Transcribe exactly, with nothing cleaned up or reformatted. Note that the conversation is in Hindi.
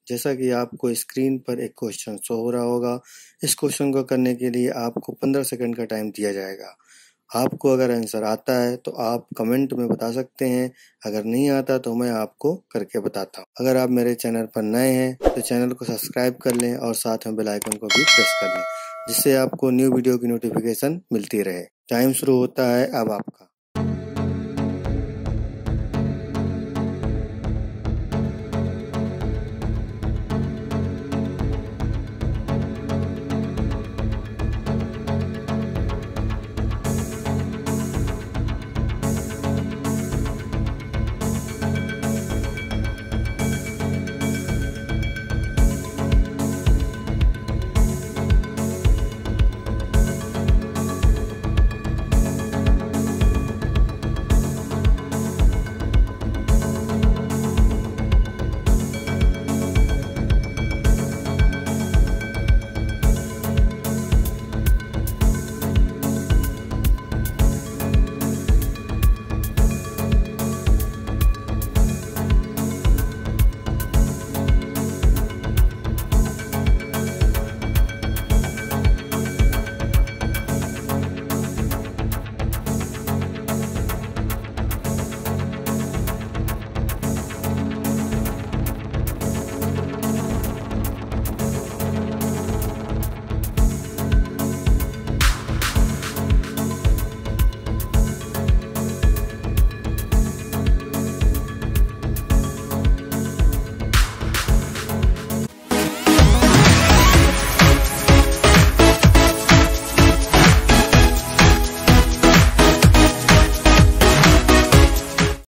जैसा कि आपको स्क्रीन पर एक क्वेश्चन शो हो रहा होगा। इस क्वेश्चन को करने के लिए आपको पंद्रह सेकंड का टाइम दिया जाएगा। आपको अगर आंसर आता है तो आप कमेंट में बता सकते हैं, अगर नहीं आता तो मैं आपको करके बताता हूँ। अगर आप मेरे चैनल पर नए हैं तो चैनल को सब्सक्राइब कर लें और साथ में बेल आइकन को भी प्रेस कर लें, जिससे आपको न्यू वीडियो की नोटिफिकेशन मिलती रहे। टाइम शुरू होता है अब आपका।